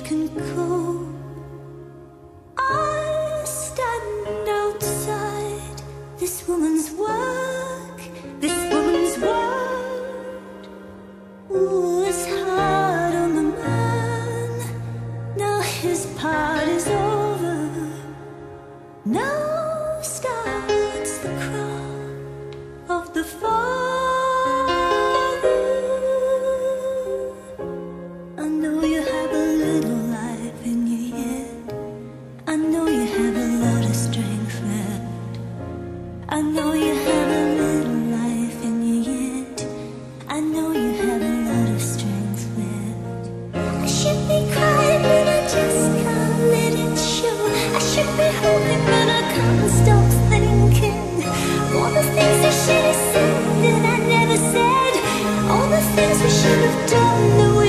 can go. I stand outside this woman's work, this woman's word. Ooh, it's hard on the man. Now his part is over. Now starts the cry of the father. I know you have a little life in you yet. I know you have a lot of strength left. I know you have a little life in you yet. I know you have a lot of strength left. I should be crying, but I just can't let it show. I should be hoping, but I can't stop thinking. All the things I should have said that I never said. All the things we should have done that we